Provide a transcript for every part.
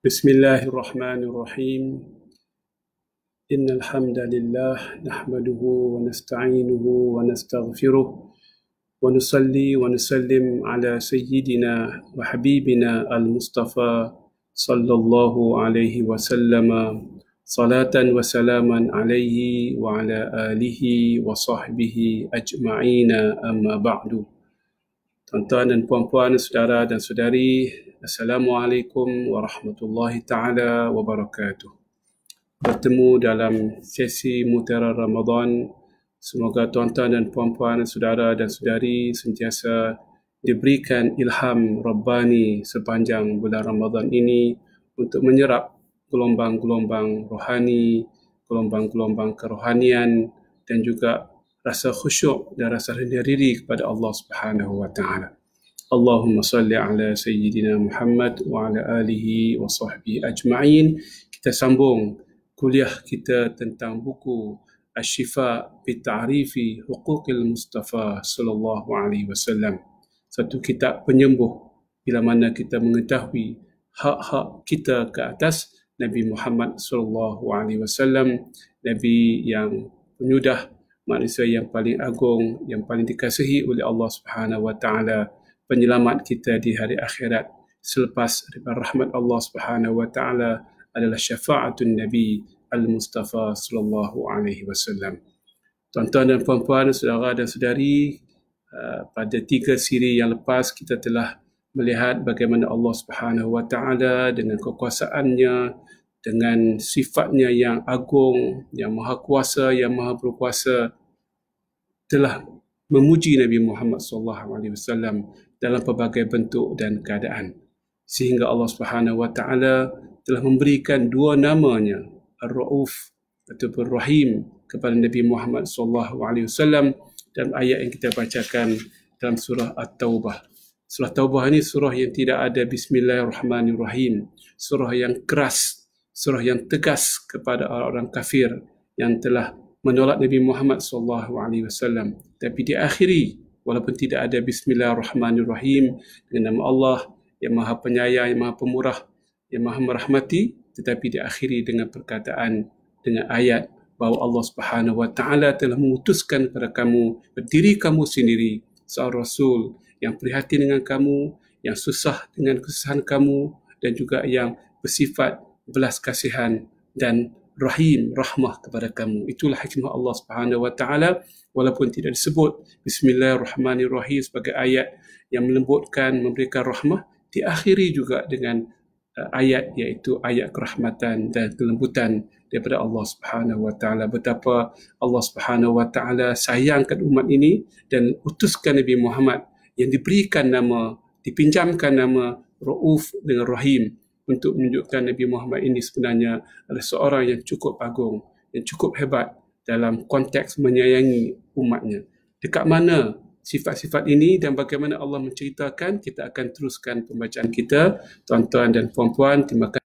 بسم الله الرحمن الرحيم إن الحمد لله نحمده ونستعينه ونستغفره ونصلي ونسلم على سيدنا وحبيبنا المصطفى صلى الله عليه وسلم صلاة وسلاما عليه وعلى آله وصحبه أجمعين أما بعد. Tuan-tuan dan puan-puan, saudara dan saudari, Assalamualaikum warahmatullahi ta'ala wabarakatuh. Bertemu dalam sesi Mutiara Ramadan. Semoga tuan-tuan dan puan-puan, saudara dan saudari sentiasa diberikan ilham Rabbani sepanjang bulan Ramadan ini untuk menyerap gelombang-gelombang rohani, gelombang-gelombang kerohanian dan juga rasa khusyuk dan rasa rendah diri kepada Allah Subhanahu wa taala. Allahumma salli ala sayyidina Muhammad wa ala alihi wa sahbihi ajma'in. Kita sambung kuliah kita tentang buku Asy-Syifa bi Ta'rifi Huquqil Mustafa sallallahu alaihi wasallam. Satu kitab penyembuh bila mana kita mengetahui hak-hak kita ke atas Nabi Muhammad sallallahu alaihi wasallam, Nabi yang penyudah, manusia yang paling agung, yang paling dikasihi oleh Allah Subhanahu wa taala, penyelamat kita di hari akhirat. Selepas rahmat Allah Subhanahu wa taala adalah syafaatun Nabi Al-Mustafa sallallahu alaihi wasallam. Tuan-tuan dan puan-puan, saudara dan saudari, pada 3 siri yang lepas kita telah melihat bagaimana Allah Subhanahu wa taala dengan kekuasaannya, dengan sifatnya yang agung, yang maha kuasa, yang maha berkuasa, telah memuji Nabi Muhammad SAW dalam pelbagai bentuk dan keadaan. Sehingga Allah Subhanahu wa taala telah memberikan 2 namanya, Ar-Ra'uf ataupun Rahim, kepada Nabi Muhammad SAW dalam ayat yang kita bacakan dalam surah At-Taubah. Surah Taubah ini surah yang tidak ada Bismillahirrahmanirrahim, surah yang keras, surah yang tegas kepada orang-orang kafir yang telah menolak Nabi Muhammad SAW. Tapi diakhiri walaupun tidak ada Bismillahirrahmanirrahim dengan nama Allah yang Maha Penyayang, yang Maha Pemurah, yang Maha Merahmati, tetapi diakhiri dengan perkataan, dengan ayat bahawa Allah Subhanahu wa taala telah memutuskan kepada kamu, berdiri kamu sendiri, seorang Rasul yang prihatin dengan kamu, yang susah dengan kesusahan kamu, dan juga yang bersifat belas kasihan dan rahim, rahmah kepada kamu. Itulah hikmah Allah Subhanahu wa taala, walaupun tidak disebut Bismillahirrahmanirrahim sebagai ayat yang melembutkan, memberikan rahmah, diakhiri juga dengan ayat, iaitu ayat kerahmatan dan kelembutan daripada Allah Subhanahu wa taala. Betapa Allah Subhanahu wa taala sayangkan umat ini dan utuskan Nabi Muhammad yang diberikan nama, dipinjamkan nama Ra'uf dengan Rahim, untuk menunjukkan Nabi Muhammad ini sebenarnya adalah seorang yang cukup agung, yang cukup hebat dalam konteks menyayangi umatnya. Dekat mana sifat-sifat ini dan bagaimana Allah menceritakan, kita akan teruskan pembacaan kita. Tuan-tuan dan puan-puan, terima kasih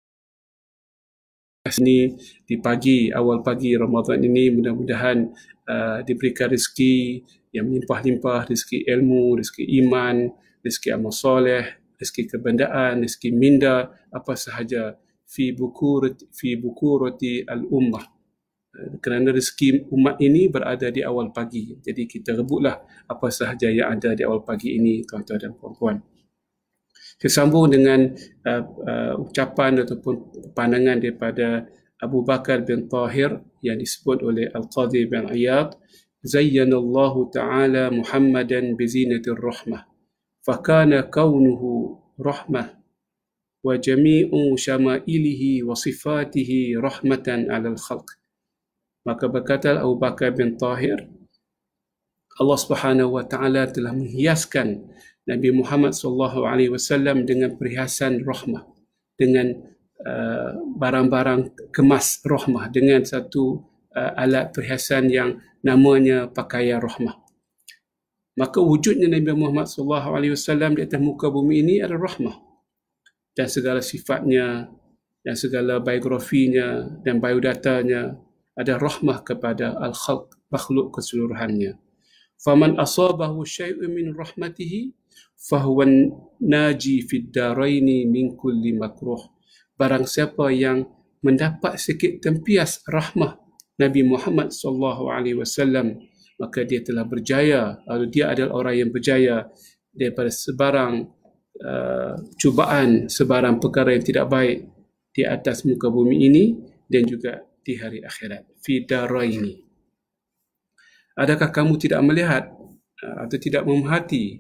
ini di awal pagi Ramadan ini. Mudah-mudahan diberikan rezeki yang melimpah-limpah, rezeki ilmu, rezeki iman, rezeki amal soleh, rezeki kebendaan, rezeki minda, apa sahaja fi bukurati al-ummah. Kerana rezeki umat ini berada di awal pagi. Jadi kita rebutlah apa sahaja yang ada di awal pagi ini, tuan-tuan dan puan-puan. Saya sambung dengan ucapan ataupun pandangan daripada Abu Bakar bin Tahir yang disebut oleh Al-Qadhi bin Iyad. Zayyanallahu ta'ala Muhammadan bizinatir rahmah. فكان كونه رحمة وجميع شمائله وصفاته رحمة على الخلق. Maka berkata Abu Bakar bin Tahir, Allah Subhanahu wa taala telah menghiaskan Nabi Muhammad SAW dengan perhiasan rahmah, dengan barang-barang kemas rahmah, dengan satu alat perhiasan yang namanya pakaian rahmah. Maka wujudnya Nabi Muhammad SAW di atas muka bumi ini adalah rahmah. Dan segala sifatnya, dan segala biografinya dan biodatanya ada rahmah kepada al-khalq, makhluk keseluruhannya. Faman asabahu syai'un min rahmatihi fahuwa naji fid daraini min kulli makruh barang siapa yang mendapat sikit tempias rahmah Nabi Muhammad SAW, maka dia telah berjaya, atau dia adalah orang yang berjaya daripada sebarang cubaan, sebarang perkara yang tidak baik di atas muka bumi ini dan juga di hari akhirat, fi daraini. Adakah kamu tidak melihat atau tidak memerhati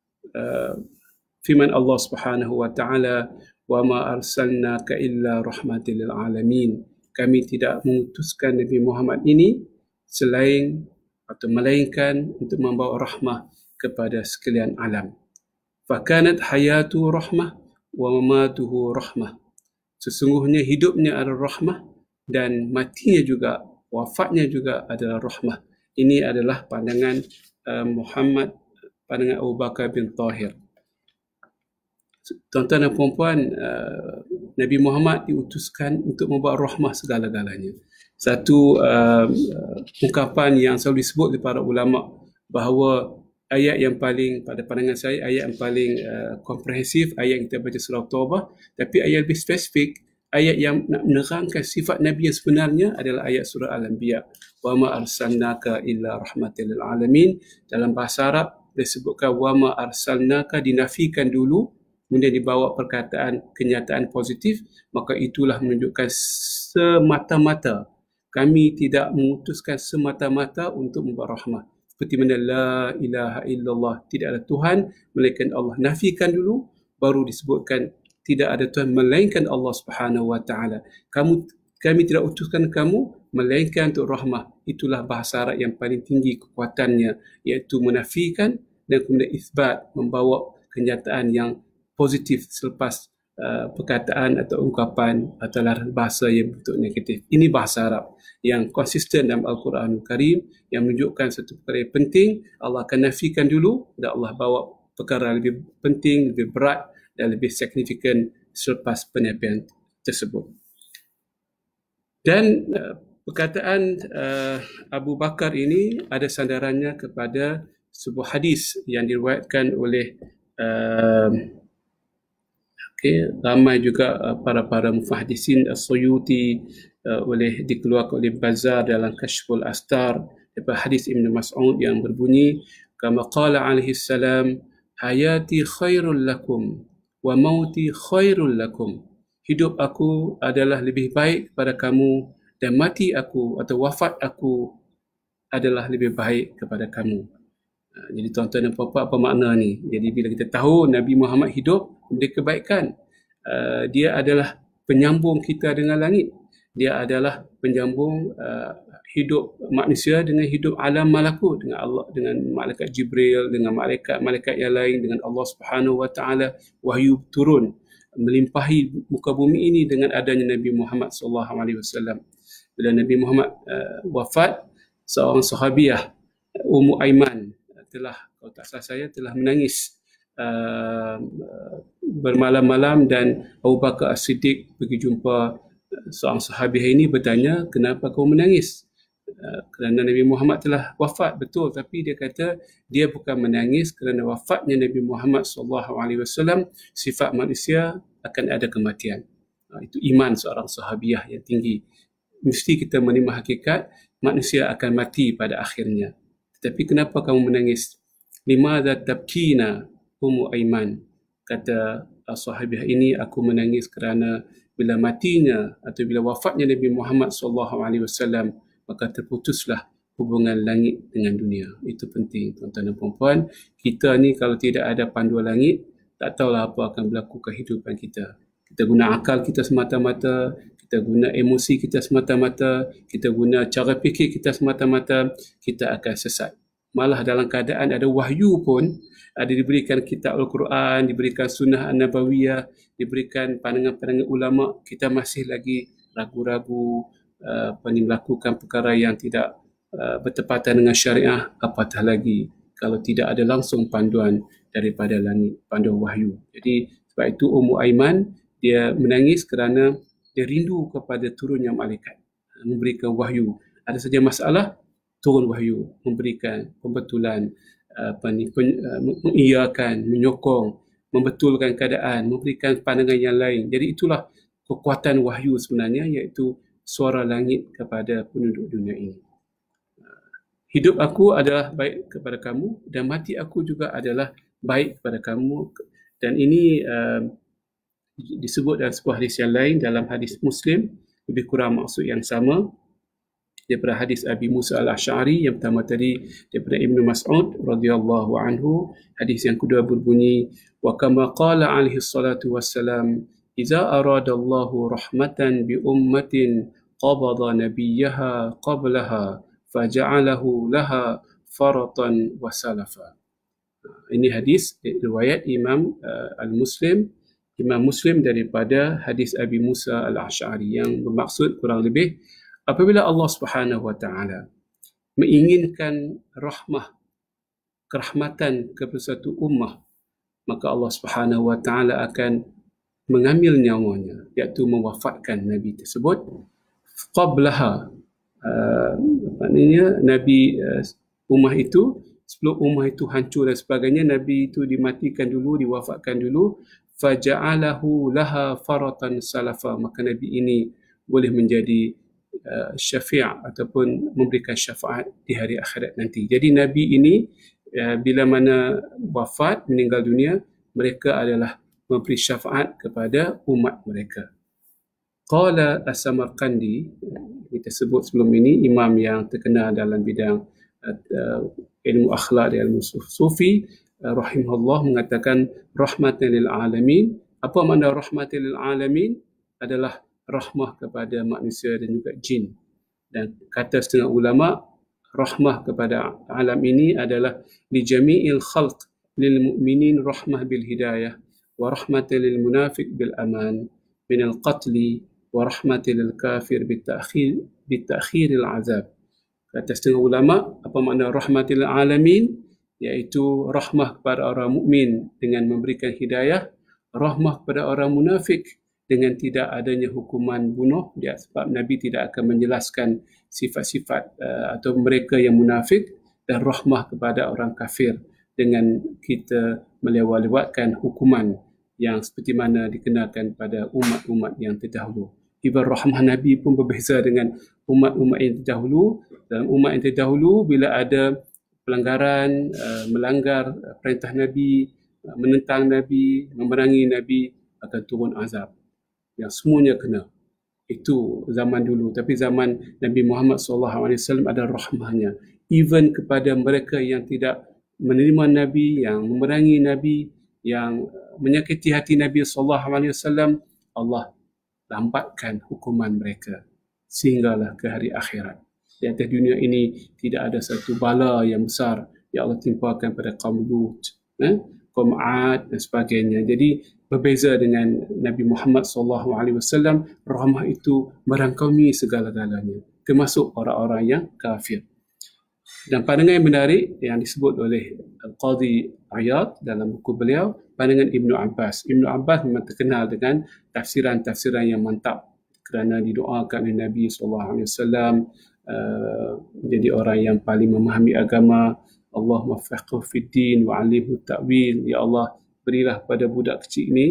firman Allah Subhanahu wa taala, wa ma arsalnaka illa rahmatil lil alamin. Kami tidak mengutuskan Nabi Muhammad ini selain atau melainkan untuk membawa rahmah kepada sekalian alam. Fakanat hayatu rahmah wa mamatuhu rahmah. Sesungguhnya hidupnya adalah rahmah dan matinya juga, wafatnya juga adalah rahmah. Ini adalah pandangan pandangan Abu Bakar bin Tahir. Tuan-tuan dan puan-puan, Nabi Muhammad diutuskan untuk membawa rahmah segala-galanya. Satu ungkapan yang selalu disebut oleh para ulama bahawa ayat yang paling, pada pandangan saya, ayat yang paling komprehensif, ayat yang kita baca surah Taubah, tapi ayat lebih spesifik, ayat yang nak menerangkan sifat Nabi yang sebenarnya adalah ayat surah Al-Anbiya. Wa ma arsalnaka illa rahmatil lil alamin. Dalam bahasa Arab disebutkan wa ma arsalnaka, dinafikan dulu, kemudian dibawa perkataan kenyataan positif, maka itulah menunjukkan semata-mata kami tidak mengutuskan semata-mata untuk membawa rahmah. Seperti mana la ilaha illallah, tidak ada Tuhan melainkan Allah. Nafikan dulu, baru disebutkan tidak ada Tuhan melainkan Allah Subhanahu wa taala. Kami tidak utuskan kamu melainkan untuk rahmah. Itulah bahasa Arab yang paling tinggi kekuatannya, iaitu menafikan dan kemudian isbat, membawa kenyataan yang positif selepas perkataan atau ungkapan atau bahasa yang bentuk negatif. Ini bahasa Arab yang konsisten dalam Al-Quranul Karim, yang menunjukkan satu perkara yang penting. Allah akan nafikan dulu dan Allah bawa perkara lebih penting, lebih berat dan lebih signifikan selepas penyampaian tersebut. Dan perkataan Abu Bakar ini ada sandarannya kepada sebuah hadis yang diriwayatkan oleh ramai juga para muhaddisin, As-Suyuti, dikeluarkan oleh Bazar dalam Kashful Astar, daripada hadis Ibn Mas'ud yang berbunyi, kama qala alaihi salam, hayati khairul lakum wa mauti khairul lakum. Hidup aku adalah lebih baik kepada kamu dan mati aku atau wafat aku adalah lebih baik kepada kamu. Jadi tuan-tuan dan puan-puan, apa makna ni? Jadi bila kita tahu Nabi Muhammad hidup memberi kebaikan, dia adalah penyambung kita dengan langit. Dia adalah penyambung hidup manusia dengan hidup alam malakut, dengan Allah, dengan malaikat Jibril, dengan malaikat yang lain, dengan Allah Subhanahu wa taala. Wahyu turun melimpahi muka bumi ini dengan adanya Nabi Muhammad SAW. Bila Nabi Muhammad wafat, seorang sahabiah, Ummu Aiman, kalau tak salah saya, telah menangis bermalam-malam, dan Abu Bakar As-Siddiq pergi jumpa seorang sahabiah ini, bertanya, kenapa kau menangis? Kerana Nabi Muhammad telah wafat, betul, tapi dia kata dia bukan menangis kerana wafatnya Nabi Muhammad SAW. Sifat manusia akan ada kematian. Itu iman seorang sahabiah yang tinggi. Mesti kita menerima hakikat manusia akan mati pada akhirnya. Tetapi kenapa kamu menangis? Limadha tabkina Ummu Aiman, kata sahabiah ini, aku menangis kerana bila matinya atau bila wafatnya Nabi Muhammad SAW, maka terputuslah hubungan langit dengan dunia. Itu penting, tuan-tuan dan puan-puan. Kita ni kalau tidak ada panduan langit, tak tahulah apa akan berlaku kehidupan kita. Kita guna akal kita semata-mata, kita guna emosi kita semata-mata, kita guna cara fikir kita semata-mata, kita akan sesat. Malah dalam keadaan ada wahyu pun, ada diberikan kitab Al-Quran, diberikan sunnah An-Nabawiyah, diberikan pandangan-pandangan ulama, kita masih lagi ragu-ragu, melakukan perkara yang tidak bertepatan dengan syariah, apatah lagi kalau tidak ada langsung panduan daripada langit, panduan wahyu. Jadi sebab itu Ummu Aiman, dia menangis kerana dia rindu kepada turunnya malaikat, memberikan wahyu. Ada saja masalah, turun wahyu, memberikan pembetulan, mengiyakan, menyokong, membetulkan keadaan, memberikan pandangan yang lain. Jadi itulah kekuatan wahyu sebenarnya, iaitu suara langit kepada penduduk dunia ini. Hidup aku adalah baik kepada kamu dan mati aku juga adalah baik kepada kamu. Dan ini disebut dalam sebuah hadis yang lain, dalam hadis Muslim, lebih kurang maksud yang sama, daripada hadis Abi Musa al-Asy'ari. Yang pertama tadi daripada Ibnu Mas'ud radhiyallahu anhu. Hadis yang kedua berbunyi, wa kama qala alaihi salatu wassalam, idza aradallahu rahmatan bi ummatin qabada nabiyyaha qablaha faja'alahu laha faratan wa salafa. Ini hadis riwayat Imam Muslim daripada hadis Abi Musa al-Asy'ari, yang bermaksud kurang lebih, apabila Allah Subhanahu wa taala menginginkan kerahmatan kepada satu ummah, maka Allah Subhanahu wa taala akan mengambil nyawanya, iaitu mewafatkan nabi tersebut qablaha. Maknanya nabi ummah itu, sebelum ummah itu hancur dan sebagainya, nabi itu dimatikan dulu, diwafatkan dulu. Faja'alahu laha faratan salafa, maka nabi ini boleh menjadi syafi' ataupun memberikan syafaat di hari akhirat nanti. Jadi nabi ini bila mana wafat, meninggal dunia, mereka adalah memberi syafaat kepada umat mereka. Qala As-Samarqandi, kita sebut sebelum ini, imam yang terkenal dalam bidang ilmu akhlak dan ilmu sufi, rahimahullah, mengatakan rahmatan lil alamin. Apa makna rahmatan lil alamin? Adalah rahmah kepada manusia dan juga jin. Dan kata setengah ulama, rahmah kepada alam ini adalah li jami'il khalq lil mu'minin rahmah bil hidayah, wa rahmatan lil munafiq bil aman min al qatli, wa rahmatan lil kafir bitakhiril azab. Kata setengah ulama, apa makna rahmatil alamin? Iaitu rahmah kepada orang mukmin dengan memberikan hidayah, rahmah kepada orang munafik dengan tidak adanya hukuman bunuh, sebab Nabi tidak akan menjelaskan sifat-sifat atau mereka yang munafik, dan rahmah kepada orang kafir dengan kita melewat-lewatkan hukuman yang seperti mana dikenakan pada umat-umat yang terdahulu. Ibarat rahmah Nabi pun berbeza dengan umat-umat yang terdahulu. Dalam umat yang terdahulu, bila ada pelanggaran, melanggar perintah Nabi, menentang Nabi, memerangi Nabi, akan turun azab. Yang semuanya kena. Itu zaman dulu. Tapi zaman Nabi Muhammad SAW ada rahmahnya. Even kepada mereka yang tidak menerima Nabi, yang memerangi Nabi, yang menyakiti hati Nabi SAW, Allah lambatkan hukuman mereka sehinggalah ke hari akhirat. Di atas dunia ini tidak ada satu bala yang besar yang Allah timpakan pada kaum Lut, kaum Ad dan sebagainya. Jadi berbeza dengan Nabi Muhammad SAW, rahmah itu merangkumi segala-galanya, termasuk orang-orang yang kafir. Dan pandangan yang menarik yang disebut oleh Al-Qadhi Iyad dalam buku beliau, pandangan Ibnu Abbas. Ibnu Abbas memang terkenal dengan tafsiran-tafsiran yang mantap kerana didoakan oleh Nabi SAW menjadi orang yang paling memahami agama. Allahumma faqihhu fid din wa 'allimhu ta'wil. Ya Allah, berilah pada budak kecil ini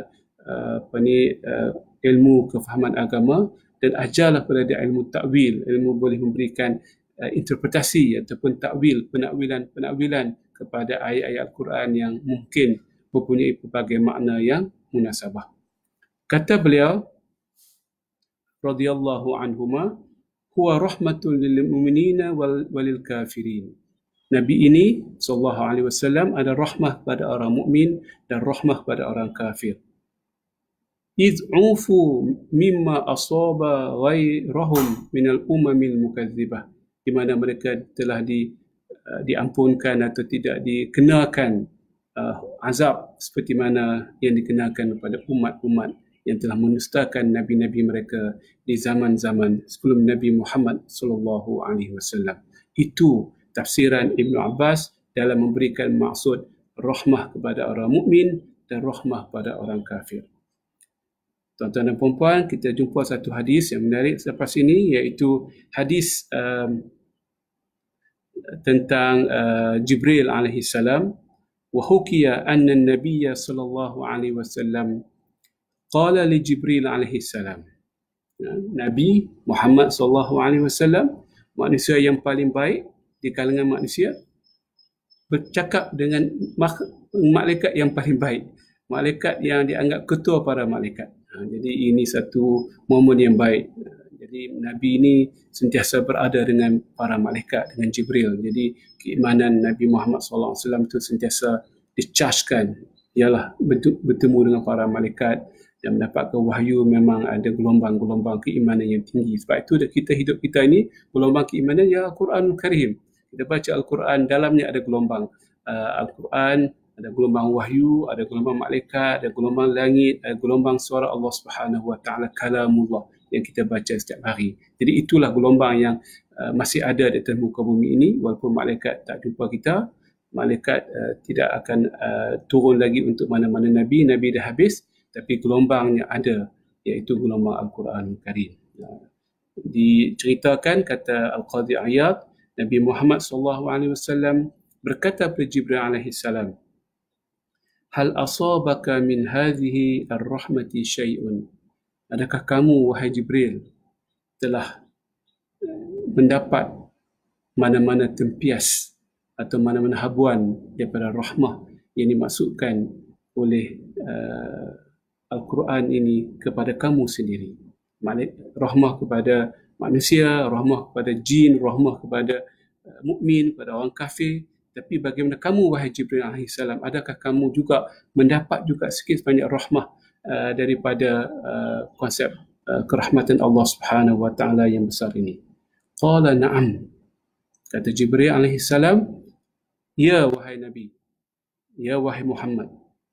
ilmu kefahaman agama, dan ajarlah pada dia ilmu ta'wil. Ilmu boleh memberikan interpretasi ataupun takwil, penakwilan kepada ayat-ayat Al-Quran yang mungkin mempunyai pelbagai makna yang munasabah. Kata beliau radhiyallahu anhuma, huwa rahmatul lil mu'minina walil kafirin. Nabi ini sallallahu alaihi wasallam ada rahmah kepada orang mukmin dan rahmah kepada orang kafir. Id'ufu mimma asaba ghairahum minal umamil mukadzibah, di mana mereka telah diampunkan atau tidak dikenakan azab seperti mana yang dikenakan kepada umat-umat yang telah mendustakan nabi-nabi mereka di zaman-zaman sebelum Nabi Muhammad sallallahu alaihi wasallam. Itu tafsiran Ibnu Abbas dalam memberikan maksud rahmah kepada orang mukmin dan rahmah kepada orang kafir. Tuan-tuan dan puan-puan, kita jumpa satu hadis yang menarik selepas ini, iaitu hadis tentang Jibril alaihi salam. Wa hukiya anna an-nabiy sallallahu alaihi wasallam qala li Jibril alaihi salam. Nabi Muhammad sallallahu alaihi wasallam, manusia yang paling baik di kalangan manusia, bercakap dengan malaikat yang paling baik, malaikat yang dianggap ketua para malaikat. Jadi ini satu momen yang baik. Jadi Nabi ini sentiasa berada dengan para malaikat, dengan Jibril. Jadi keimanan Nabi Muhammad SAW itu sentiasa dichargekan, ialah bertemu dengan para malaikat dan mendapatkan wahyu. Memang ada gelombang-gelombang keimanan yang tinggi. Sebab itu hidup kita ini, gelombang keimanan ya Al-Quran Karim. Kita baca Al-Quran, dalamnya ada gelombang Al-Quran, ada gelombang wahyu, ada gelombang malaikat, ada gelombang langit, ada gelombang suara Allah Subhanahu Wa Taala, kalamullah yang kita baca setiap hari. Jadi itulah gelombang yang masih ada di atas muka bumi ini. Walaupun malaikat tak jumpa kita, malaikat tidak akan turun lagi untuk mana-mana Nabi dah habis, tapi gelombangnya ada, iaitu gelombang Al-Quran Karim. Diceritakan, kata Al-Qadhi Iyad, Nabi Muhammad SAW berkata kepada Jibril alaihi salam, hal asabaka min hadhihi ar-rahmati syai'un, adakah kamu wahai Jibril telah mendapat mana-mana tempias atau mana-mana habuan daripada rahmah yang dimaksudkan oleh Al-Quran ini kepada kamu sendiri? Rahmah kepada manusia, rahmah kepada jin, rahmah kepada mukmin, kepada orang kafir. Tapi bagaimana kamu wahai Jibril AS, adakah kamu juga mendapat juga sikit banyak rahmah daripada konsep kerahmatan Allah Subhanahu Wa Taala yang besar ini? Qala na'am, kata Jibril AS, ya wahai Nabi, ya wahai Muhammad,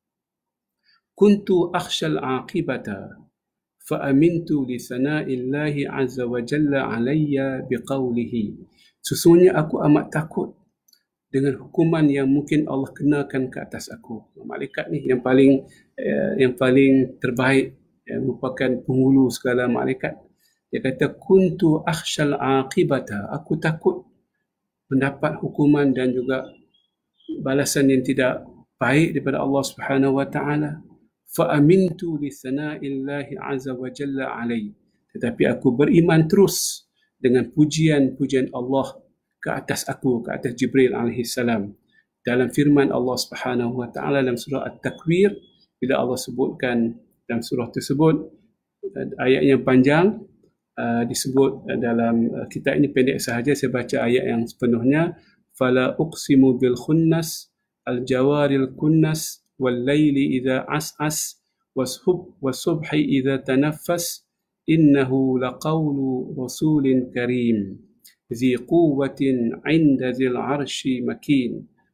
kuntu akhshal aqibata fa'amintu li sana'illahi azza wa jalla alayya biqawlihi. Sesungguhnya aku amat takut dengan hukuman yang mungkin Allah kenakan ke atas aku. Malaikat ni yang paling terbaik, yang merupakan penghulu segala malaikat. Dia kata kuntu akhshal aqibata, aku takut mendapat hukuman dan juga balasan yang tidak baik daripada Allah Subhanahu Wa Taala. Fa amintu li sana'illahi azza wa jalla alai, tetapi aku beriman terus dengan pujian-pujian Allah ke atas aku, ke atas Jibril alaihi salam. Dalam firman Allah Subhanahu Wa Taala dalam surah At-Takwir, bila Allah sebutkan dalam surah tersebut, ayat yang panjang disebut dalam kitab ini pendek sahaja, saya baca ayat yang sepenuhnya. Fala uqsimu bil khunnas al jawaril kunnas wal laili idza as'as wasubhi idza tanaffas innahu laqawlu rasulin karim ذي قوة عند ذي العرش مكين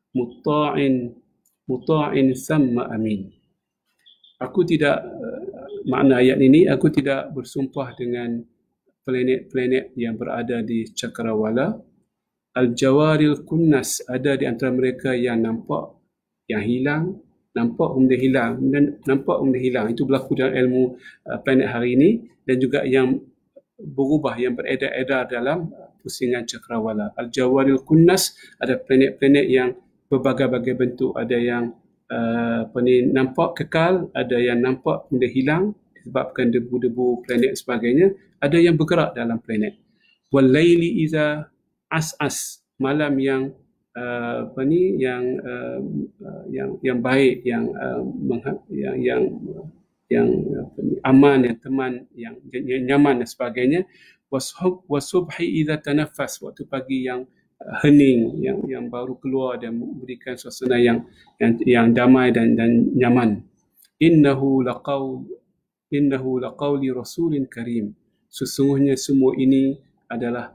مطاع ثم أمين. Aku tidak, makna ayat ini, aku tidak bersumpah dengan planet-planet yang berada di cakrawala. Al-Jawaril Kunnas, ada di antara mereka yang nampak, yang hilang, nampak kemudian hilang, nampak kemudian hilang. Itu berlaku dalam ilmu planet hari ini, dan juga yang berubah, yang beredar-edar dalam pusingan cakrawala. Al-Jawaril Kunnas, ada planet-planet yang berbagai-bagai bentuk. Ada yang nampak kekal, ada yang nampak kemudian hilang disebabkan debu-debu planet sebagainya. Ada yang bergerak dalam planet. Wal laili iza as'as, malam yang yang baik, yang aman, yang teman, yang nyaman dan sebagainya. Wasubhi idza tanaffas, waktu pagi yang hening, yang baru keluar dan memberikan suasana yang damai dan nyaman. Innahu laqawli rasulin karim, sesungguhnya semua ini adalah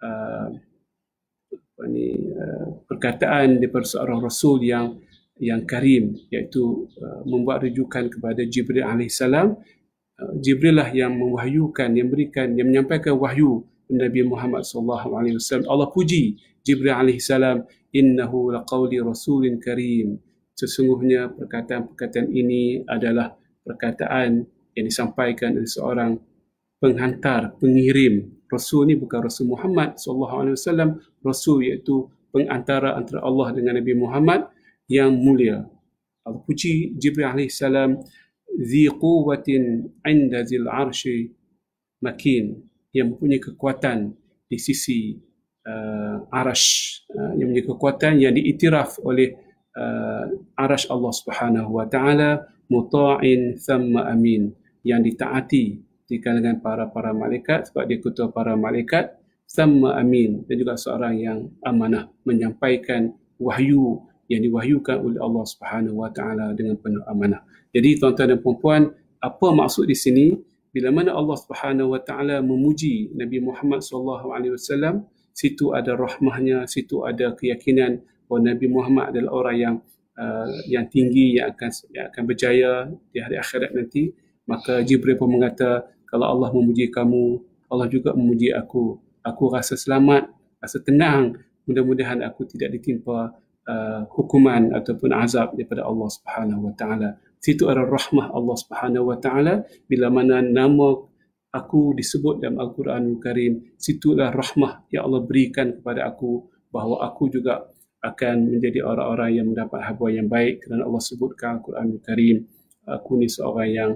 perkataan daripada seorang rasul yang karim, iaitu membuat rujukan kepada Jibril alaihissalam. Jibril lah yang mewahyukan, yang menyampaikan wahyu Nabi Muhammad SAW. Allah puji Jibril alaihissalam, innahu laqawli rasulin karim, sesungguhnya perkataan-perkataan ini adalah perkataan yang disampaikan oleh seorang penghantar, pengirim. Rasul ni bukan Rasul Muhammad SAW, Rasul iaitu pengantara antara Allah dengan Nabi Muhammad yang mulia. Allah puji Jibril alaihissalam zi quwwatin 'inda zil 'arsy makin, yang mempunyai kekuatan di sisi arash, yang mempunyai kekuatan yang diiktiraf oleh arash Allah Subhanahu wa taala, muta'in thumma amin, yang ditaati di kalangan para malaikat sebab dia ketua para malaikat, thumma amin, dan juga seorang yang amanah, menyampaikan wahyu yang diwahyukan oleh Allah Subhanahu wa taala dengan penuh amanah. Jadi tuan-tuan dan puan-puan, apa maksud di sini? Bila mana Allah Subhanahu wa taala memuji Nabi Muhammad sallallahu alaihi wasallam, situ ada rahmahnya, situ ada keyakinan bahawa Nabi Muhammad adalah orang yang tinggi, yang akan berjaya di hari akhirat nanti. Maka Jibril pun mengata, kalau Allah memuji kamu, Allah juga memuji aku. Aku rasa selamat, rasa tenang. Mudah-mudahan aku tidak ditimpa hukuman ataupun azab daripada Allah Subhanahu wa taala. Situ ada rahmah Allah Subhanahu wa taala. Bila mana nama aku disebut dalam Al-Quranul Karim, situlah rahmah yang Allah berikan kepada aku, bahawa aku juga akan menjadi orang-orang yang mendapat habuan yang baik, kerana Allah sebutkan Al-Quranul Karim, aku ni seorang yang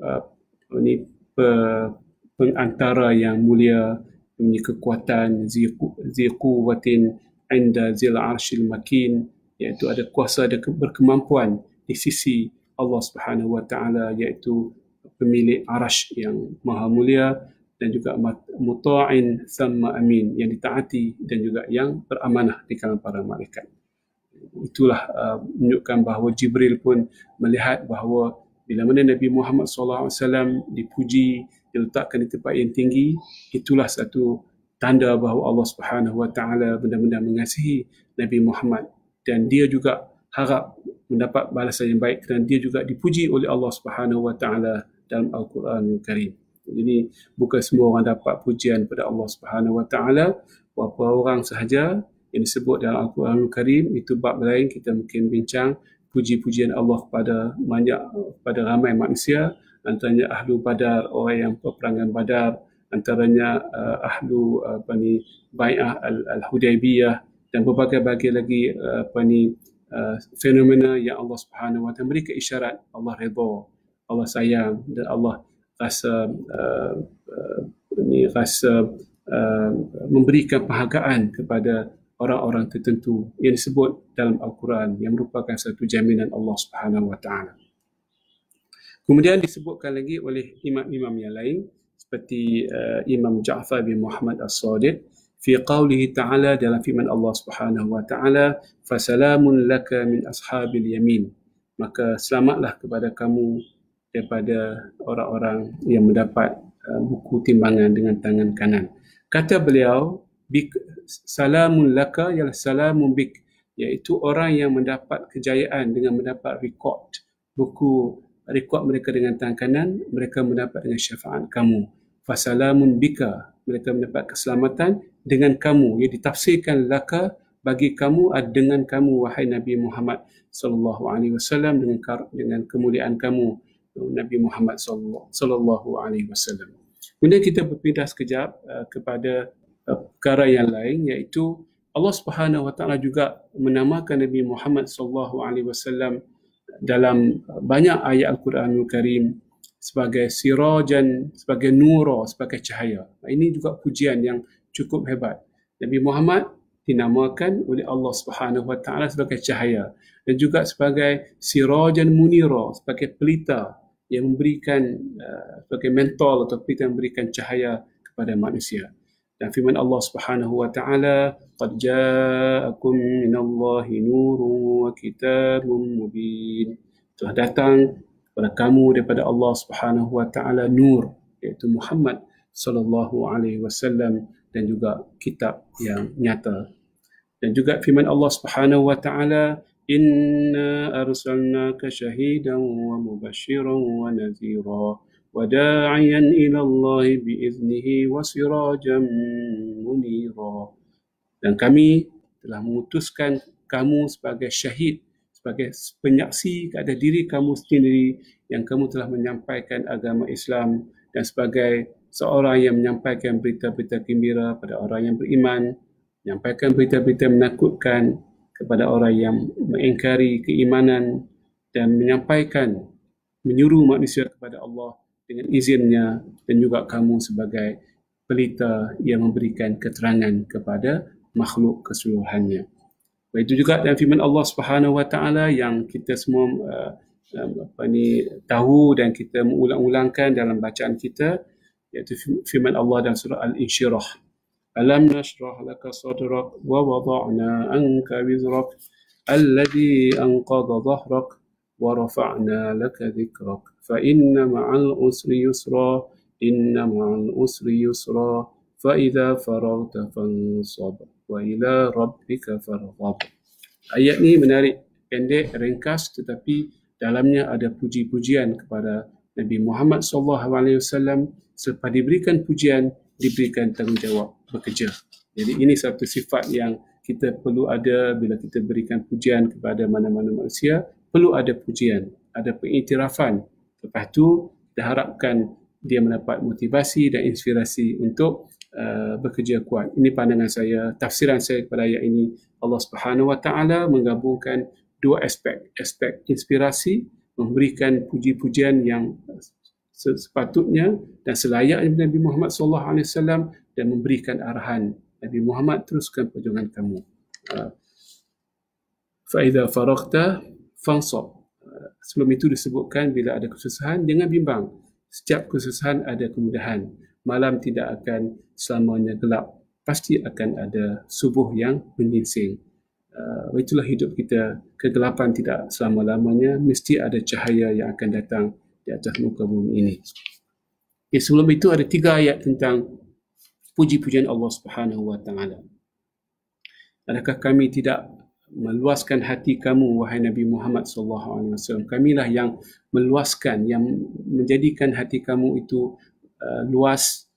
pengantara yang mulia, mempunyai kekuatan, zi quwwatin 'inda zil 'arsyil makin, iaitu ada kuasa, ada berkemampuan di sisi Allah Subhanahu wa taala, iaitu pemilik arash yang maha mulia, dan juga muta'in thumma amin, yang ditaati dan juga yang beramanah di kalangan para malaikat. Itulah menunjukkan bahawa Jibril pun melihat bahawa bila mana Nabi Muhammad SAW dipuji, diletakkan di tempat yang tinggi, itulah satu tanda bahawa Allah Subhanahu wa taala benar-benar mengasihi Nabi Muhammad, dan dia juga harap mendapat balasan yang baik, dan dia juga dipuji oleh Allah Subhanahu wa taala dalam Al-Quranul Karim. Jadi bukan semua orang dapat pujian pada Allah Subhanahu wa taala, beberapa orang sahaja yang disebut dalam Al-Quranul Karim. Itu bab lain, kita mungkin bincang puji-pujian Allah pada ramai manusia, antaranya ahlu Badar, orang yang peperangan Badar, antaranya ahlu Bai'ah Al-Hudaybiyah, dan berbagai-bagai lagi fenomena yang Allah Subhanahu wa taala memberi isyarat Allah redha, Allah sayang, dan Allah rasa memberikan penghargaan kepada orang-orang tertentu yang disebut dalam Al-Quran, yang merupakan satu jaminan Allah Subhanahu wa taala. Kemudian disebutkan lagi oleh imam-imam yang lain seperti Imam Ja'far bin Muhammad As-Sadiq fi qawlihi ta'ala, dalam firman Allah Subhanahu wa taala, fasalamun laka min ashabil yamin, maka selamatlah kepada kamu daripada orang-orang yang mendapat buku timbangan dengan tangan kanan. Kata beliau, salamun laka ialah salamun bik, iaitu orang yang mendapat kejayaan dengan mendapat buku rekod mereka dengan tangan kanan, mereka mendapat dengan syafaat kamu. Fasalamun bika, mereka mendapat keselamatan dengan kamu, yang ditafsirkan laka, bagi kamu, dengan kamu wahai Nabi Muhammad sallallahu alaihi wasallam, dengan kemuliaan kamu Nabi Muhammad sallallahu alaihi wasallam. Kemudian kita berpindah sekejap kepada perkara yang lain, iaitu Allah Subhanahu wa taala juga menamakan Nabi Muhammad sallallahu alaihi wasallam dalam banyak ayat Al-Quranul Karim sebagai sirajan, sebagai nura, sebagai cahaya. Ini juga pujian yang cukup hebat. Nabi Muhammad dinamakan oleh Allah Subhanahu wa taala sebagai cahaya, dan juga sebagai sirajan munira, sebagai pelita yang memberikan sebagai mentol atau pelita yang memberikan cahaya kepada manusia. Dan firman Allah Subhanahu wa taala, qad ja'akum minallahi nurun wa kitabun mubin, telah datang kepada kamu daripada Allah Subhanahu wa taala nur, iaitu Muhammad sallallahu alaihi wasallam, dan juga kitab yang nyata. Dan juga firman Allah Subhanahu wa taala, inna arsalnaka syahidan wa mubashiran wa nadhira wa da'iyan ila Allah biiznihi wa sirajan munira. Dan kami telah mengutuskan kamu sebagai syahid, sebagai penyaksi ke atas diri kamu sendiri yang kamu telah menyampaikan agama Islam, dan sebagai seorang yang menyampaikan berita-berita gembira pada orang yang beriman, menyampaikan berita-berita menakutkan kepada orang yang mengingkari keimanan, dan menyampaikan menyuruh manusia kepada Allah dengan izinnya, dan juga kamu sebagai pelita yang memberikan keterangan kepada makhluk keseluruhannya. Itu juga dalam firman Allah Subhanahu Wa Taala yang kita semua tahu dan kita mengulang-ulangkan dalam bacaan kita, iaitu firman Allah dalam surah Al-Insyirah. Alam nashrah laka sadrak wa wada'na anka wizrak alladhi anqadha dhahrak wa rafa'na laka dhikrak fa inna ma'al usri yusra inna ma'al usri yusra fa idza faragta fansab wa ila rabbika farghab. Ayat ni menarik, pendek, ringkas, tetapi dalamnya ada puji-pujian kepada Nabi Muhammad SAW. Selepas diberikan pujian, diberikan tanggungjawab bekerja. Jadi ini satu sifat yang kita perlu ada bila kita berikan pujian kepada mana-mana manusia. Perlu ada pujian, ada pengiktirafan. Lepas tu, kita harapkan dia mendapat motivasi dan inspirasi untuk bekerja kuat. Ini pandangan saya, tafsiran saya kepada ayat ini. Allah Subhanahu Wa Taala menggabungkan dua aspek inspirasi, memberikan puji-pujian yang sepatutnya dan selayaknya Nabi Muhammad SAW, dan memberikan arahan, Nabi Muhammad, teruskan perjuangan kamu. Fa idza faraghta fansab. Sebelum itu disebutkan bila ada kesusahan jangan bimbang. Setiap kesusahan ada kemudahan. Malam tidak akan selamanya gelap. Pasti akan ada subuh yang menyingsing. Itulah hidup kita. Kegelapan tidak selama-lamanya. Mesti ada cahaya yang akan datang di atas muka bumi ini. Okay, sebelum itu ada 3 ayat tentang puji-pujian Allah Subhanahu Wa Taala. Adakah kami tidak meluaskan hati kamu, wahai Nabi Muhammad SAW? Kamilah yang meluaskan, yang menjadikan hati kamu itu luas,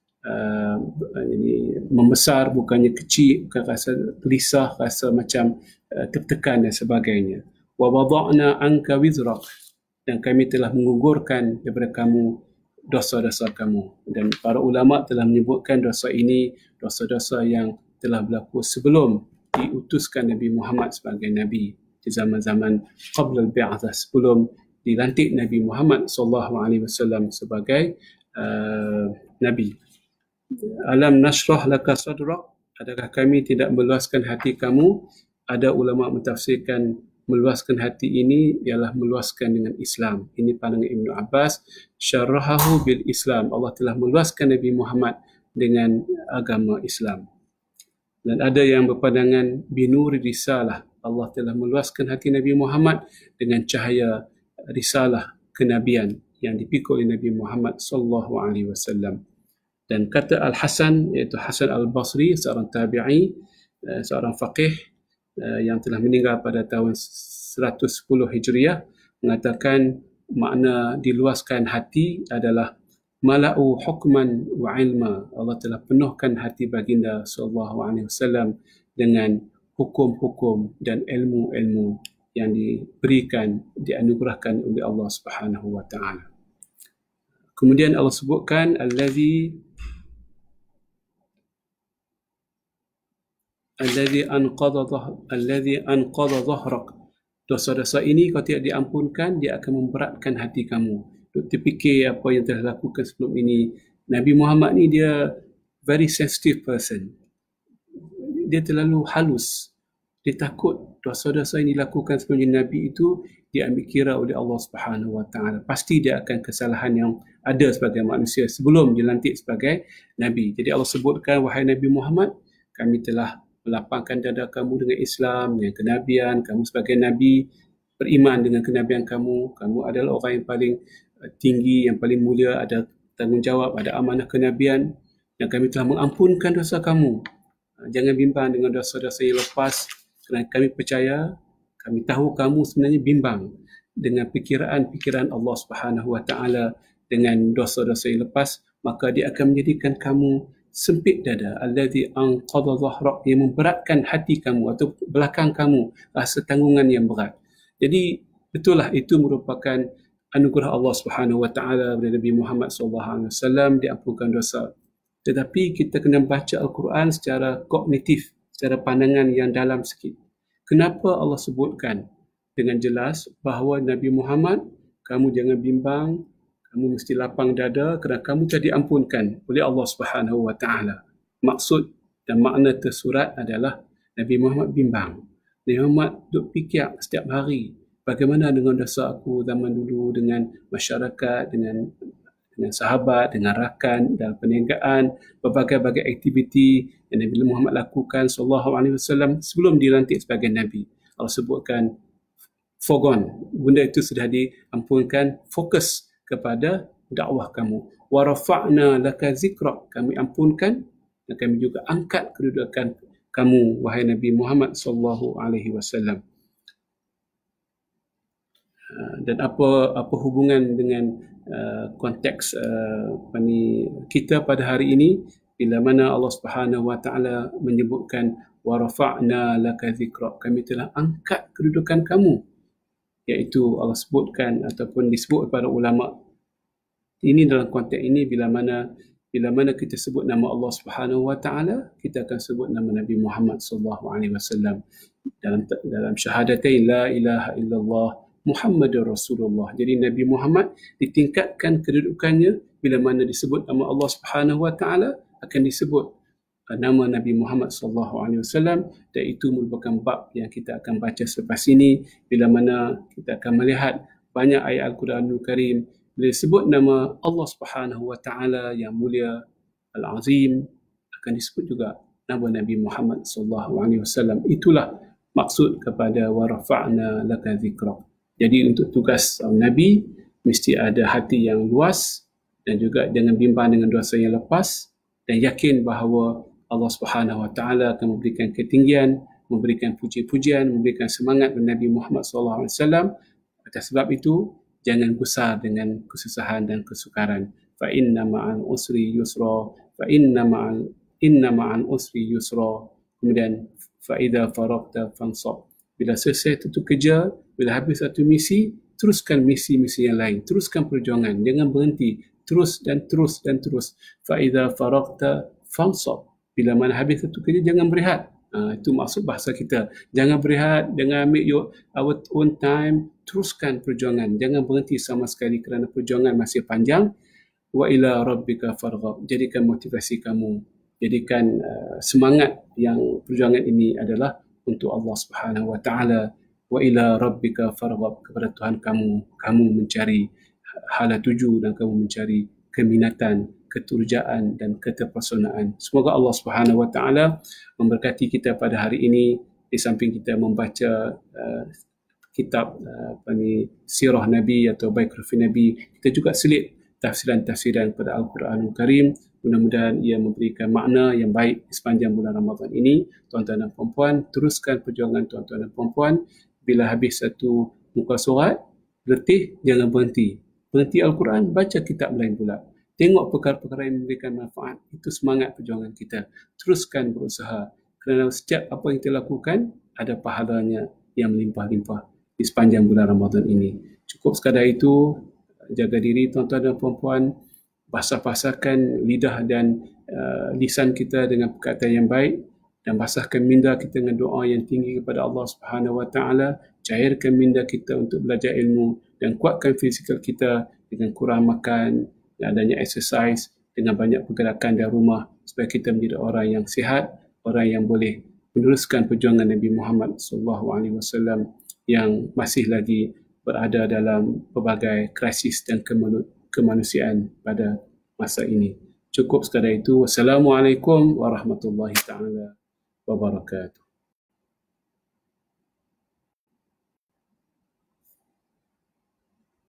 membesar, bukannya kecil, bukan rasa gelisah, rasa macam tertekan dan sebagainya. Wa wada'na anka wizrak, dan kami telah mengugurkan daripada kamu dosa-dosa kamu. Dan para ulama telah menyebutkan dosa ini dosa-dosa yang telah berlaku sebelum diutuskan Nabi Muhammad sebagai Nabi, di zaman-zaman qabla al-bi'athah, sebelum dilantik Nabi Muhammad SAW sebagai Nabi. Alam nashrah laka sadrak, adakah kami tidak meluaskan hati kamu? Ada ulama mentafsirkan meluaskan hati ini ialah meluaskan dengan Islam. Ini pandangan Ibnu Abbas, syarahahu bil Islam. Allah telah meluaskan Nabi Muhammad dengan agama Islam. Dan ada yang berpandangan binuri risalah, Allah telah meluaskan hati Nabi Muhammad dengan cahaya risalah kenabian yang dipikul oleh Nabi Muhammad SAW. Dan kata Al-Hasan, iaitu Hasan Al-Basri, seorang tabi'i, seorang faqih yang telah meninggal pada tahun 110 Hijriah, mengatakan makna diluaskan hati adalah mala'u hukman wa ilma. Allah telah penuhkan hati baginda SAW dengan hukum-hukum dan ilmu-ilmu yang diberikan, dianugerahkan oleh Allah Subhanahu Wa Taala. Kemudian Allah sebutkan allazi anqadha dhahrak. Dosa-dosa ini kalau tidak diampunkan, dia akan memberatkan hati kamu. Duk terfikir apa yang telah lakukan sebelum ini. Nabi Muhammad ni dia very sensitive person. Dia terlalu halus. Dia takut dosa-dosa yang dilakukan sebelum Nabi itu diambil kira oleh Allah Subhanahu Wa Taala. Pasti dia akan kesalahan yang ada sebagai manusia sebelum dilantik sebagai Nabi. Jadi Allah sebutkan, wahai Nabi Muhammad, kami telah melapangkan dada kamu dengan Islam, dengan kenabian. Kamu sebagai Nabi, beriman dengan kenabian kamu. Kamu adalah orang yang paling tinggi, yang paling mulia, ada tanggungjawab, ada amanah kenabian. Dan kami telah mengampunkan dosa kamu. Jangan bimbang dengan dosa-dosa yang lepas, kerana kami percaya, kami tahu kamu sebenarnya bimbang dengan pikiran-pikiran Allah Subhanahu Wa Taala dengan dosa-dosa yang lepas, maka dia akan menjadikan kamu sempit dada, allazi anqadha dhahrak, yang memberatkan hati kamu atau belakang kamu, rasa tanggungan yang berat. Jadi betullah itu merupakan anugerah Allah Subhanahu Wa Taala kepada Nabi Muhammad SAW, diampunkan dosa. Tetapi kita kena baca Al-Quran secara kognitif, secara pandangan yang dalam sikit. Kenapa Allah sebutkan dengan jelas bahawa Nabi Muhammad kamu jangan bimbang, kamu mesti lapang dada kerana kamu telah diampunkan oleh Allah Subhanahu wa taala. Maksud dan makna tersurat adalah Nabi Muhammad bimbang. Nabi Muhammad duk fikir setiap hari, bagaimana dengan dosa aku zaman dulu, dengan masyarakat, dengan sahabat, dengan rakan dalam perniagaan, berbagai-bagai aktiviti yang Nabi Muhammad lakukan sallallahu alaihi wasallam sebelum dilantik sebagai nabi. Allah sebutkan forgone, benda itu sudah diampunkan, fokus kepada dakwah kamu. Wa rafa'na laka zikrak, kami ampunkan dan kami juga angkat kedudukan kamu wahai Nabi Muhammad sallallahu alaihi wasallam. Dan apa hubungan dengan konteks kita pada hari ini, bila mana Allah Subhanahu wa taala menyebutkan wa rafa'na laka zikrak, kami telah angkat kedudukan kamu, iaitu Allah sebutkan ataupun disebut kepada ulama ini dalam konteks ini, bila mana kita sebut nama Allah Subhanahu wa taala, kita akan sebut nama Nabi Muhammad sallallahu alaihi wasallam dalam syahadatain la ilaha illallah Muhammadur Rasulullah. Jadi Nabi Muhammad ditingkatkan kedudukannya bila mana disebut nama Allah Subhanahu wa taala, akan disebut nama Nabi Muhammad sallallahu alaihi wasallam, dan itu merupakan bab yang kita akan baca selepas ini, bila mana kita akan melihat banyak ayat Al-Quranul Karim bila disebut nama Allah Subhanahu wa taala yang mulia Al-Azim, akan disebut juga nama Nabi Muhammad sallallahu alaihi wasallam. Itulah maksud kepada wa rafa'na laka zikrak. Jadi untuk tugas Nabi mesti ada hati yang luas dan juga jangan bimbang dengan dosa yang lepas, dan yakin bahawa Allah Subhanahu wa taala akan memberikan ketinggian, memberikan puji-pujian, memberikan semangat kepada Nabi Muhammad sallallahu alaihi wasallam. Atas sebab itu jangan gusar dengan kesusahan dan kesukaran. Fa inna ma'al usri yusra, fa inna ma'al usri yusra. Kemudian fa idza faragta fansab. Bila selesai satu kerja, bila habis satu misi, teruskan misi-misi yang lain, teruskan perjuangan, jangan berhenti, terus dan terus dan terus. Fa idza faragta fansab. Bila mana habis satu kerja, jangan berehat. Itu maksud bahasa kita. Jangan berehat, jangan ambil our own time, teruskan perjuangan, jangan berhenti sama sekali kerana perjuangan masih panjang. Wa ila rabbika farghab. Jadikan motivasi kamu, jadikan semangat yang perjuangan ini adalah untuk Allah Subhanahu wa taala. Wa ila rabbika farghab, kepada Tuhan kamu mencari hala tuju dan kamu mencari keminatan, keturjaan dan keterpesonaan. Semoga Allah Subhanahu wa taala memberkati kita pada hari ini. Di samping kita membaca kitab sirah Nabi atau biografi Nabi, kita juga selit tafsiran-tafsiran pada Al-Quranul Karim. Mudah-mudahan ia memberikan makna yang baik di sepanjang bulan Ramadan ini. Tuan-tuan dan puan-puan, teruskan perjuangan tuan-tuan dan puan-puan. Bila habis satu muka surat, letih, jangan berhenti. Berhenti Al-Quran, baca kitab lain pula. Tengok perkara-perkara yang memberikan manfaat. Itu semangat perjuangan kita. Teruskan berusaha. Kerana setiap apa yang kita lakukan, ada pahalanya yang melimpah-limpah di sepanjang bulan Ramadan ini. Cukup sekadar itu, jaga diri tuan-tuan dan puan-puan, basah-basahkan lidah dan lisan kita dengan perkataan yang baik, dan basahkan minda kita dengan doa yang tinggi kepada Allah Subhanahu wa taala. Cairkan minda kita untuk belajar ilmu, dan kuatkan fizikal kita dengan kurang makan, dan adanya exercise, dengan banyak pergerakan dalam rumah, supaya kita menjadi orang yang sihat, orang yang boleh meneruskan perjuangan Nabi Muhammad SAW yang masih lagi berada dalam pelbagai krisis dan kemanusiaan pada masa ini. Cukup sekadar itu. Wassalamualaikum warahmatullahi taala wabarakatuh.